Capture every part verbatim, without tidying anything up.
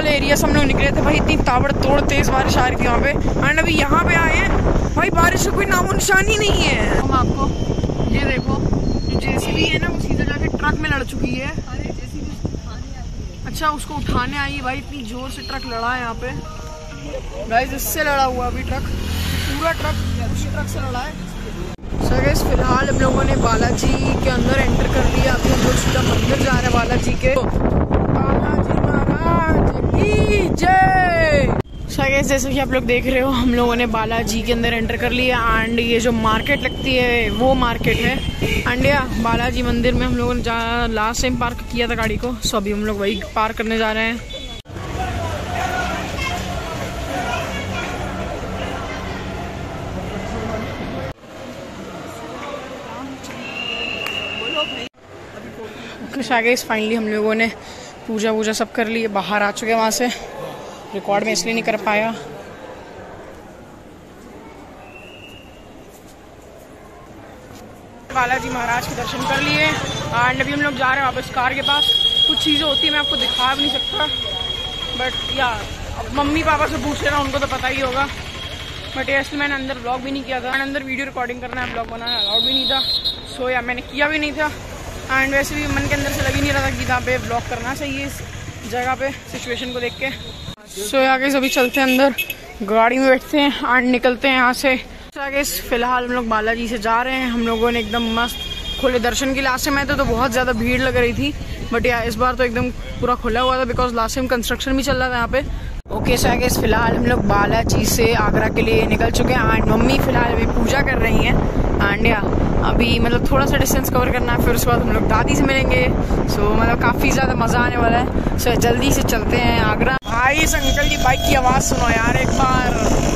वाले एरिया से हम लोग निकले थे भाई, इतनी ताबड़तोड़ तेज बारिश आ रही थी वहाँ पे। एंड अभी यहाँ पे आए हैं भाई, बारिश का कोई नामो निशान ही नहीं है। हम आपको ये देखो, जो जेसीबी है ना वो सीधा जाके ट्रक में लड़ चुकी है। अच्छा, उसको उठाने आई है भाई, इतनी जोर से ट्रक लड़ा है यहाँ पे गाइस, इससे लड़ा हुआ अभी ट्रक, पूरा ट्रक उसी ट्रक से लड़ा है। सो गाइस फिलहाल हम लोगों ने बालाजी के अंदर एंटर कर लिया। अभी हम लोग सीधा मंदिर जा रहे हैं बालाजी के। बालाजी महाराज की जय। सो गाइस जैसे कि आप लोग देख रहे हो, हम लोगों ने बालाजी के अंदर एंटर कर लिया। एंड ये जो मार्केट लगती है वो मार्केट है। एंड या बालाजी मंदिर में हम लोगों ने जहाँ लास्ट टाइम पार्क किया था गाड़ी को, सो अभी हम लोग वही पार्क करने जा रहे हैं। गाइस फाइनली हम लोगों ने पूजा वूजा सब कर ली, बाहर आ चुके हैं वहाँ से। रिकॉर्ड में इसलिए नहीं कर पाया। बालाजी महाराज के दर्शन कर लिए एंड अभी हम लोग जा रहे हैं वापस कार के पास। कुछ चीज़ें होती है मैं आपको दिखा भी नहीं सकता, बट यार अब मम्मी पापा से पूछ लेना, उनको तो पता ही होगा। बट ये इसलिए मैंने अंदर ब्लॉग भी नहीं किया था। अंदर वीडियो रिकॉर्डिंग करना है, ब्लॉग बनाना अलाउड भी नहीं था। सो या मैंने किया भी नहीं था। एंड वैसे भी मन के अंदर से लग ही नहीं रहा था कि यहाँ पे ब्लॉग करना चाहिए इस जगह पे, सिचुएशन को देख के। सो so, आगे सभी चलते हैं अंदर, गाड़ी में बैठते हैं एंड निकलते हैं यहाँ से। so, आगे फिलहाल हम लोग बालाजी से जा रहे हैं। हम लोगों ने एकदम मस्त खुले दर्शन की। लास्ट टाइम आए थे तो बहुत ज़्यादा भीड़ लग रही थी, बट यार इस बार तो एकदम पूरा खुला हुआ था, बिकॉज लास्ट टाइम कंस्ट्रक्शन भी चल रहा था यहाँ पे। ओके सो आगे फिलहाल हम लोग बालाजी से आगरा के लिए निकल चुके हैं। एंड मम्मी फिलहाल अभी पूजा कर रही हैं। एंड या अभी मतलब थोड़ा सा डिस्टेंस कवर करना है, फिर उसके बाद हम लोग दादी से मिलेंगे। सो so, मतलब काफ़ी ज़्यादा मज़ा आने वाला है। सो so, जल्दी से चलते हैं आगरा। भाई इस अंकल की बाइक की आवाज़ सुनो यार एक बार।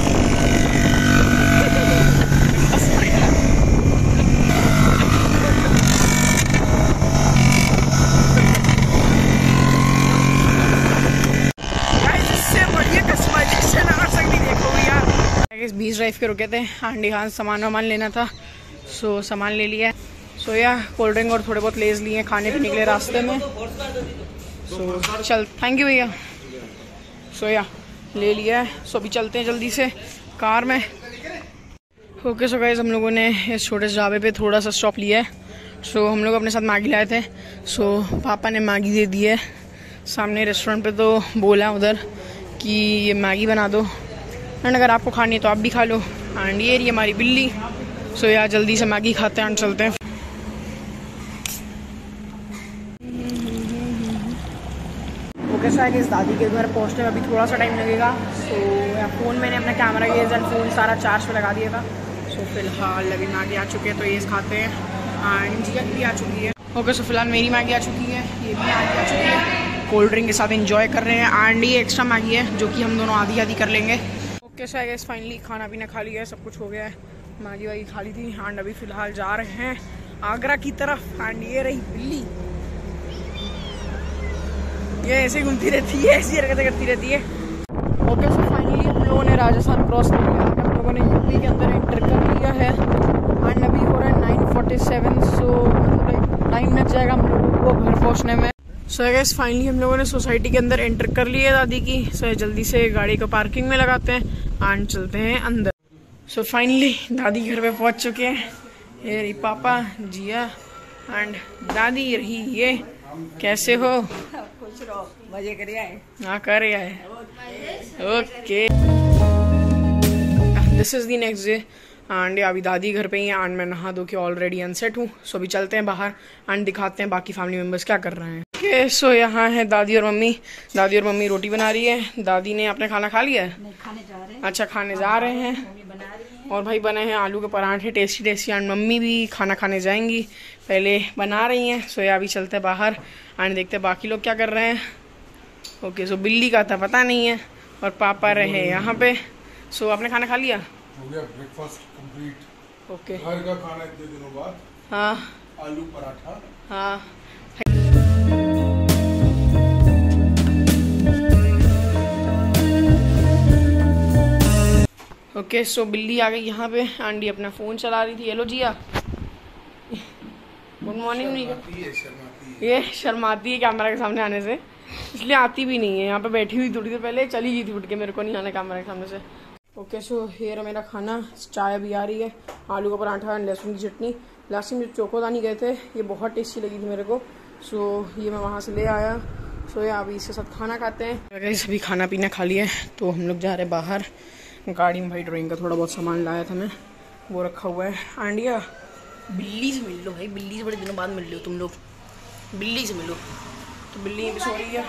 बीस ड्राइव के रुके थे एंड यहाँ सामान वामान लेना था। सो so, सामान ले लिया। सो so, या कोल्ड ड्रिंक और थोड़े बहुत लेज लिए खाने पीने के लिए रास्ते में। सो so, चल थैंक यू भैया। सो so, या ले लिया है। सो so, अभी चलते हैं जल्दी से कार में। ओके सो गाइस हम लोगों ने इस छोटे से ढाबे पे थोड़ा सा स्टॉप लिया है। सो so, हम लोग अपने साथ मैगी लाए थे। सो so, पापा ने मैगी दे दी है सामने रेस्टोरेंट पे, तो बोला उधर कि ये मैगी बना दो एंड अगर आपको खानी है तो आप भी खा लो। एंड ये रही हमारी बिल्ली। सो यार जल्दी से मैगी खाते हैं एंड चलते हैं। ओके सो इस दादी के घर पहुंचने में अभी थोड़ा सा टाइम लगेगा। सो यार फ़ोन मैंने अपना कैमरा गेज एंड फ़ोन सारा चार्ज पे लगा दिया था। सो फिलहाल अभी मैगी आ चुकी है तो ये खाते हैं। एंड जिया भी आ चुकी है। ओके सो फिलहाल मेरी मैगी आ चुकी है, ये भी मैगी आ चुकी है। कोल्ड ड्रिंक के साथ इंजॉय कर रहे हैं। एंड ये एक्स्ट्रा मैगी है जो कि हम दोनों आधी आधी कर लेंगे। ओके सो गाइस फाइनली खाना पीना खा लिया है, सब कुछ हो गया है। मैगी वागी खा ली थी एंड अभी फिलहाल जा रहे हैं आगरा की तरफ। एंड ये रही बिल्ली, ये ऐसे घूमती रहती है, ऐसी हरकतें करती रहती है। ओके सो फाइनली हम लोगों ने राजस्थान क्रॉस कर लिया। हम लोगों ने यूपी के अंदर एंटर कर लिया है एंड अभी हो रहा है नाइन फोर्टी सेवन। सो मतलब टाइम लग जाएगा हम लोगों को घर पहुँचने में। सो गाइस फाइनली हम लोगों ने सोसाइटी के अंदर एंटर कर लिया है दादी की। सो so, जल्दी से गाड़ी को पार्किंग में लगाते हैं एंड चलते हैं अंदर। सो so, फाइनली दादी घर पे पहुंच चुके हैं। ये रही पापा, जिया एंड दादी रही ये। कैसे हो? खुश रहो, मजे कर आए। हाँ कर रहा है। Okay this is the next day and अभी दादी घर पे ही है एंड मैं नहा धो के ऑलरेडी अनसेट हूँ। सो अभी चलते हैं बाहर एंड दिखाते हैं बाकी फैमिली मेम्बर्स क्या कर रहे हैं। ओके सो यहाँ है दादी और मम्मी। दादी और मम्मी रोटी बना रही है। दादी ने अपने खाना खा लिया है? नहीं, खाने जा रहे हैं। अच्छा खाने जा रहे हैं। बना रही हैं। और भाई बने हैं आलू के पराठे टेस्टी टेस्टी एंड मम्मी भी खाना खाने जाएंगी, पहले बना रही हैं। सो या अभी चलते हैं बाहर एंड देखते हैं बाकी लोग क्या कर रहे हैं। ओके सो बिल्ली का था पता नहीं है और पापा रहे यहाँ पे। सो आपने खाना खा लिया? हो गया, ब्रेकफास्ट कंप्लीट। ओके घर का खाना इतने दिनों बाद। हाँ आलू पराठा। हाँ ओके okay, सो so बिल्ली आ गई यहाँ पे। आंटी अपना फ़ोन चला रही थी। हेलो जिया, गुड मॉर्निंग नहीं शर्माती है, शर्माती है। ये शर्माती है कैमरा के सामने आने से, इसलिए आती भी नहीं है। यहाँ पे बैठी हुई थोड़ी देर पहले, चली गई थी उठ के, मेरे को नहीं आना कैमरा के सामने से। ओके सो ये रहा मेरा खाना, चाय भी आ रही है, आलू का पराठा, लहसुन की चटनी। लास्ट में जो चोकोदानी गए थे ये बहुत टेस्टी लगी थी मेरे को, सो ये मैं वहाँ से ले आया। सो या अभी इसके साथ खाना खाते हैं। अगर सभी खाना पीना खा लिया तो हम लोग जा रहे हैं बाहर। गाड़ी में भाई ड्राइंग का थोड़ा बहुत सामान लाया था मैं, वो रखा हुआ है। आंडिया बिल्ली से मिल लो भाई, बिल्ली से बड़े दिनों बाद मिल लो तुम लोग, बिल्ली से मिलो। तो बिल्ली भी सो रही है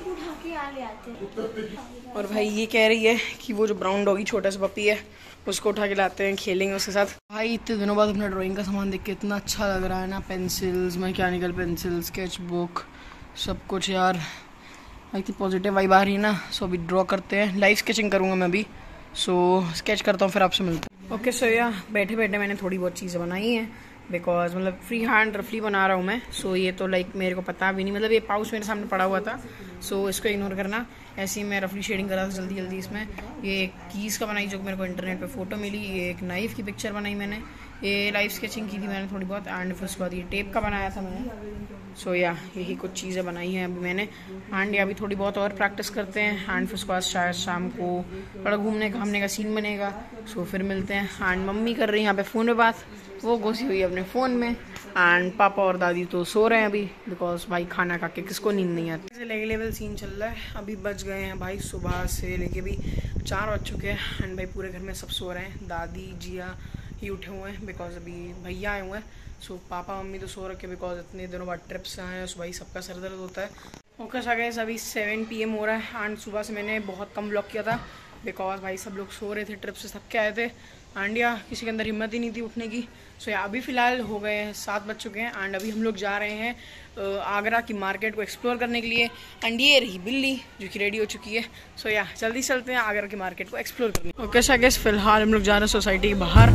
और भाई ये कह रही है कि वो जो ब्राउन डॉगी छोटा सा पपी है उसको उठा के लाते हैं, खेलेंगे उसके साथ। भाई इतने दिनों बाद अपना ड्राइंग का सामान देख के इतना अच्छा लग रहा है ना, pencils, mechanical pencil, sketch book, सब कुछ यार। भाई इतनी पॉजिटिव वाइब आ रही है ना। सो अभी ड्रॉ करते हैं, लाइव स्केचिंग करूँगा मैं अभी। सो स्केच करता हूँ फिर आपसे मिलते हैं। ओके सो या बैठे बैठे मैंने थोड़ी बहुत चीज़ें बनाई हैं, बिकॉज मतलब फ्री हैंड रफली बना रहा हूँ मैं। सो so, ये तो लाइक मेरे को पता भी नहीं, मतलब ये पाउच मेरे सामने पड़ा हुआ था, सो so, इसको इग्नोर करना। ऐसे ही मैं रफली शेडिंग कर रहा था जल्दी जल्दी इसमें। ये एक कीज़ का बनाई जो मेरे को इंटरनेट पे फोटो मिली, ये एक नाइफ की पिक्चर बनाई मैंने, ये लाइव स्केचिंग की थी मैंने थोड़ी बहुत, एंड फिर उसके बाद ये टेप का बनाया था मैंने। सो so, या यही कुछ चीज़ें बनाई हैं अभी मैंने, एंड या अभी थोड़ी बहुत और प्रैक्टिस करते हैं, एंड फिर उसके बाद शायद शाम को थोड़ा घूमने घामने का सीन बनेगा। सो so, फिर मिलते हैं। एंड मम्मी कर रही है यहाँ पे फ़ोन पे बात, वो घुसी हुई है अपने फ़ोन में, एंड पापा और दादी तो सो रहे हैं अभी, बिकॉज भाई खाना खा के किसको नींद नहीं आती। ऐसे लेवल लेवल सीन चल रहा है। अभी बज गए हैं भाई सुबह से लेके भी चार बज चुके हैं, एंड भाई पूरे घर में सब सो रहे हैं। दादी जिया ही उठे हुए हैं बिकॉज अभी भैया आए हुए हैं। सो पापा मम्मी तो सो रखे बिकॉज इतने दिनों बाद ट्रिप से आए हैं, सो भाई सबका सर दर्द होता है। ओके सो गाइस अभी सेवन पी एम हो रहा है, एंड सुबह से मैंने बहुत कम ब्लॉग किया था बिकॉज भाई सब लोग सो रहे थे, ट्रिप से थक के आए थे, एंड या किसी के अंदर हिम्मत ही नहीं थी उठने की। सो या अभी फ़िलहाल हो गए हैं सात बज चुके हैं, एंड अभी हम लोग जा रहे हैं आगरा की मार्केट को एक्सप्लोर करने के लिए। एंड ये रही बिल्ली जो कि रेडी हो चुकी है। सो या जल्दी चलते हैं आगरा की मार्केट को एक्सप्लोर करने। ओके सो गाइस फिलहाल हम लोग जा रहे हैं सोसाइटी के बाहर।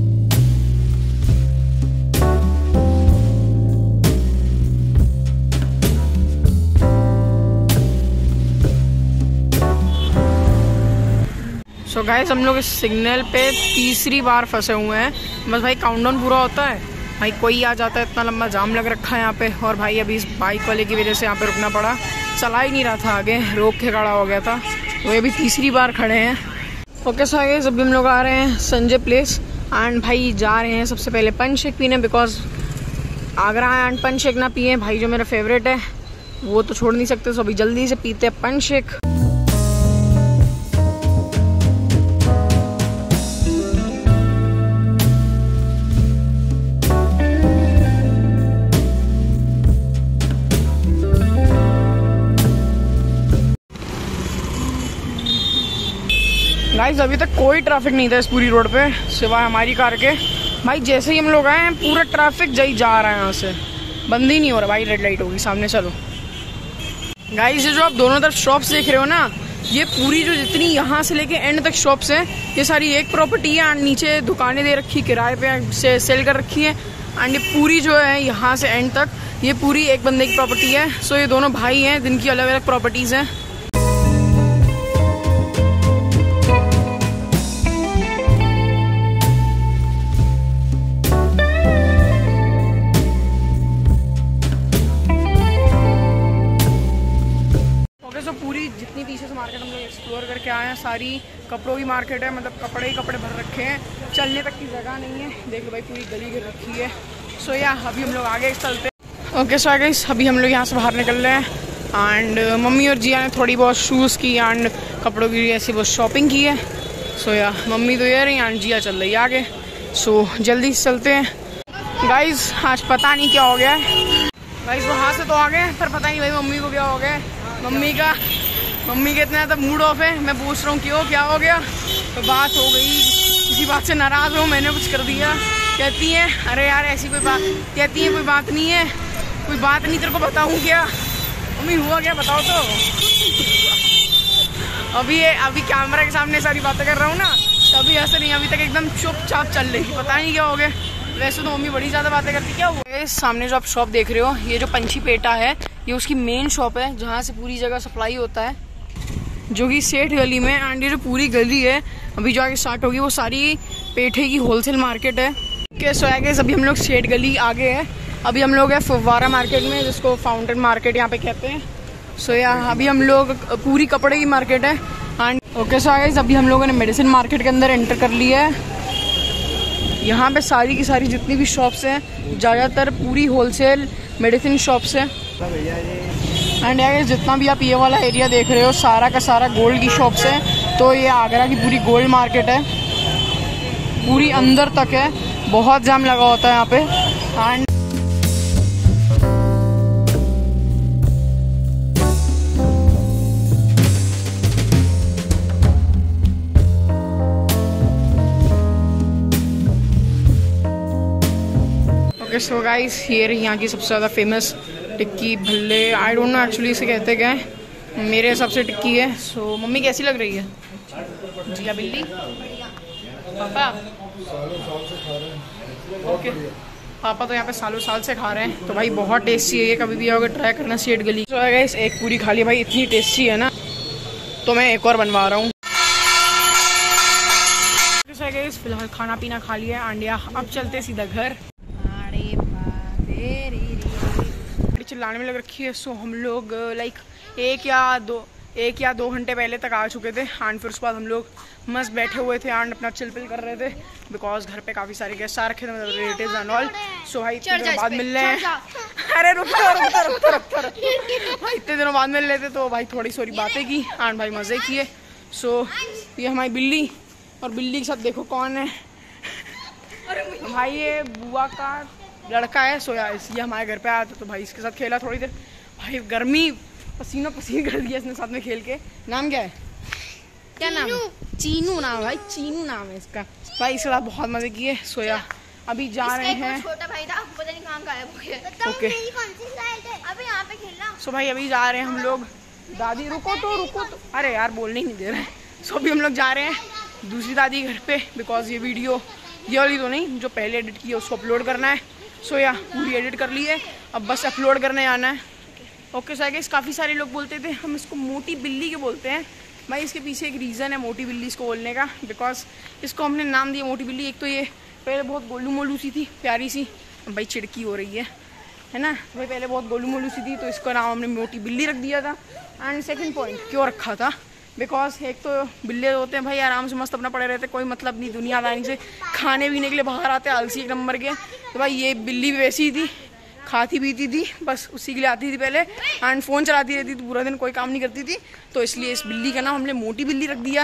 सो so गाइस हम लोग इस सिग्नल पे तीसरी बार फंसे हुए हैं, बस भाई काउंटडाउन पूरा होता है, भाई कोई आ जाता है, इतना लंबा जाम लग रखा है यहाँ पे। और भाई अभी इस बाइक वाले की वजह से यहाँ पे रुकना पड़ा, चला ही नहीं रहा था, आगे रोक के खड़ा हो गया था, तो ये भी तीसरी बार खड़े हैं। ओके सो गाइस अभी हम लोग आ रहे हैं संजय प्लेस, एंड भाई जा रहे हैं सबसे पहले पंच शेक पीने, बिकॉज आगरा आए एंड पंच शेक ना पिए भाई जो मेरा फेवरेट है वो तो छोड़ नहीं सकते। सो अभी जल्दी से पीते हैं पंच शेक। गाइस अभी तक कोई ट्रैफिक नहीं था इस पूरी रोड पे सिवाय हमारी कार के। भाई जैसे ही हम लोग आए हैं पूरा ट्रैफिक जाई जा रहा है, यहाँ से बंद ही नहीं हो रहा। भाई रेड लाइट होगी सामने, चलो। गाइस ये जो आप दोनों तरफ शॉप्स देख रहे हो ना, ये पूरी जो जितनी यहाँ से लेके एंड तक शॉप्स हैं, ये सारी एक प्रॉपर्टी है, एंड नीचे दुकानें दे रखी किराए पे से सेल कर रखी है, एंड ये पूरी जो है यहाँ से एंड तक ये पूरी एक बंदे की प्रॉपर्टी है। सो ये दोनों भाई हैं जिनकी अलग अलग प्रॉपर्टीज़ हैं। जितनी पीछे से मार्केट हम लोग एक्सप्लोर करके आए हैं, सारी कपड़ों की मार्केट है, मतलब कपड़े ही कपड़े भर रखे हैं, चलने तक की जगह नहीं है। देखो भाई पूरी गली घेर रखी है। सो या अभी हम लोग आगे चलते हैं। ओके सो गाइस अभी हम लोग यहाँ से बाहर निकल रहे हैं, एंड मम्मी और जिया ने थोड़ी बहुत शूज़ की एंड कपड़ों की ऐसी बहुत शॉपिंग की है। सो या मम्मी तो ये रही एंड जिया चल रही है आगे। सो जल्दी से चलते हैं। गाइस आज पता नहीं क्या हो गया है, गाइस वहाँ से तो आ गए पर पता नहीं भाई मम्मी को क्या हो गया। मम्मी का मम्मी के इतना तो मूड ऑफ है, मैं पूछ रहा हूँ क्यों, क्या हो गया। तो बात हो गई, किसी बात से नाराज़ हो, मैंने कुछ कर दिया। कहती है अरे यार ऐसी कोई बात, कहती है कोई बात नहीं है, कोई बात नहीं, तेरे को बताऊँ क्या। मम्मी हुआ क्या बताओ तो। अभी ये अभी कैमरा के सामने सारी बातें कर रहा हूँ ना, तो अभी ऐसे नहीं, अभी तक एकदम चुपचाप चल रही, पता नहीं क्या हो गया। वैसे तो मम्मी बड़ी ज़्यादा बातें करती। क्या हुआ है सामने जो आप शॉप देख रहे हो, ये जो पंछी पेटा है, ये उसकी मेन शॉप है जहाँ से पूरी जगह सप्लाई होता है, जो कि सेठ गली में। एंड ये जो पूरी गली है अभी जो आगे स्टार्ट होगी वो सारी पेठे की होलसेल मार्केट है। के सो आगे अभी हम लोग सेठ गली आगे है, अभी हम लोग है फव्वारा मार्केट में, जिसको फाउंटेन मार्केट यहाँ पे कहते हैं। सो या अभी हम लोग पूरी कपड़े की मार्केट है। एंड ओके सो गाइस, अभी हम लोगों ने मेडिसिन मार्केट के अंदर एंटर कर लिया है। यहाँ पे सारी की सारी जितनी भी शॉप्स हैं, ज़्यादातर पूरी होलसेल मेडिसिन शॉप्स हैं। एंड यार जितना भी आप ये वाला एरिया देख रहे हो, सारा का सारा गोल्ड की शॉप्स है। तो ये आगरा की पूरी गोल्ड मार्केट है, पूरी अंदर तक है, बहुत जाम लगा होता है यहाँ पे। एंड ओके सो गाइस, ये रही यहाँ की सबसे ज़्यादा फेमस टिक्की भल्ले। आई डोंट नो एक्चुअली इसे कहते क्या है, मेरे हिसाब से टिक्की है। सो so, मम्मी कैसी लग रही है? जिया बिल्ली पापा ओके पापा तो यहाँ पे सालों साल से खा रहे हैं, तो भाई बहुत टेस्टी है ये, कभी भी आओगे ट्राई करना सेठ गली। तो so, गाइस एक पूरी खा ली भाई, इतनी टेस्टी है ना, तो मैं एक और बनवा रहा हूँ। फिलहाल खाना पीना खा लिया अंडिया, अब चलते सीधा घर। चिल्लाने में लग रखी है। सो हम लोग लाइक एक या दो एक या दो घंटे पहले तक आ चुके थे। एंड फिर उसके बाद हम लोग मस्त बैठे हुए थे एंड अपना चिल पिल कर रहे थे, बिकॉज घर पे काफ़ी सारे गेस्ट आ रखे थे, मतलब रिलेटिव्स एंड ऑल। सो भाई इतने दिनों बाद मिल रहे हैं। अरे रुकता रुकता रुकता रुकता भाई इतने दिनों बाद मिल रहे थे, तो भाई थोड़ी थोड़ी बातें की एंड भाई मज़े किए। सो ये हमारी बिल्ली, और बिल्ली के साथ देखो कौन है भाई, ये बुआ का लड़का है। सोया ये हमारे घर पे आया था, तो भाई इसके साथ खेला थोड़ी देर। भाई गर्मी पसीना पसीना कर दिया इसने साथ में खेल के। नाम क्या है? क्या नाम? चीनू नाम है भाई, चीनू नाम है इसका। भाई इसके साथ बहुत मजे किए। सोया अभी जा रहे हैं, छोटा भाई था, पता नहीं कहाँ गायब हो गया। ओके अबे यहाँ पे खेलना। सो भाई अभी जा रहे हैं हम लोग। दादी रुको तो रुको तो, अरे यार बोलने ही नहीं दे रहे। सो अभी हम लोग जा रहे हैं दूसरी दादी घर पे, बिकॉज ये वीडियो ये वाली तो नहीं, जो पहले एडिट की है उसको अपलोड करना है। सो या पूरी एडिट कर ली है, अब बस अपलोड करने आना है। ओके सो गाइस, काफ़ी सारे लोग बोलते थे हम इसको मोटी बिल्ली के बोलते हैं। भाई इसके पीछे एक रीज़न है मोटी बिल्ली इसको बोलने का, बिकॉज इसको हमने नाम दिया मोटी बिल्ली। एक तो ये पहले बहुत गोलू मोलू सी थी, प्यारी सी, भाई चिड़की हो रही है है ना भाई, पहले बहुत गोलू मोलू सी थी, तो इसका नाम हमने मोटी बिल्ली रख दिया था। एंड सेकेंड पॉइंट क्यों रखा था, बिकॉज एक तो बिल्ले होते हैं भाई आराम से मस्त अपना पड़े रहते, कोई मतलब नहीं दुनियादारी से, खाने पीने के लिए बाहर आते आलसी एक नंबर के। तो भाई ये बिल्ली भी वैसी ही थी, खाती पीती थी, बस उसी के लिए आती थी पहले, एंड फ़ोन चलाती रहती थी पूरा दिन, कोई काम नहीं करती थी, तो इसलिए इस बिल्ली का नाम हमने मोटी बिल्ली रख दिया।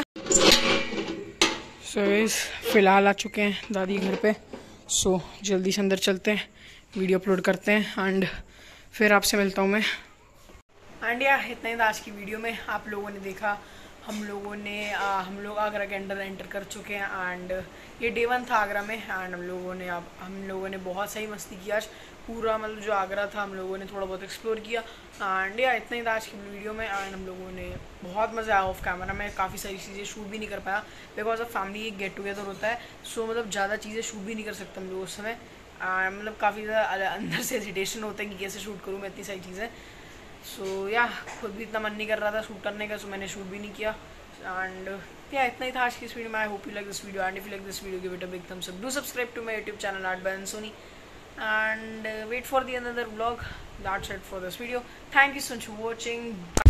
सो so, फिलहाल आ चुके हैं दादी घर पे। सो so, जल्दी से अंदर चलते हैं, वीडियो अपलोड करते हैं एंड फिर आपसे मिलता हूँ मैं। एंड या इतना ही था आज की वीडियो में। आप लोगों ने देखा हम लोगों ने आ, हम लोग आगरा के अंदर एंटर कर चुके हैं एंड ये डे वन था आगरा में। एंड हम लोगों ने अब हम लोगों ने बहुत सही मस्ती की आज, पूरा मतलब जो आगरा था हम लोगों ने थोड़ा बहुत एक्सप्लोर किया। एंड या इतना ही था आज की वीडियो में। एंड हम लोगों ने बहुत मज़ा आया ऑफ कैमरा में, काफ़ी सारी चीज़ें शूट भी नहीं कर पाया, बिकॉज अब फैमिली एक गेट टुगेदर होता है। सो मतलब ज़्यादा चीज़ें शूट भी नहीं कर सकते हम लोग उस समय। मतलब काफ़ी ज़्यादा अंदर से हेजिटेशन होता है कि कैसे शूट करूँ मैं इतनी सारी चीज़ें। सो so, या खुद भी इतना मन नहीं कर रहा था शूट करने का, सो so मैंने शूट भी नहीं किया। एंड या इतना ही था आज की इस वीडियो में। I hope you like this video and if you like this video give it a big thumbs up, do subscribe to my YouTube channel Art by Ansoni and wait for the another vlog. That's it for this video, thank you so much for watching.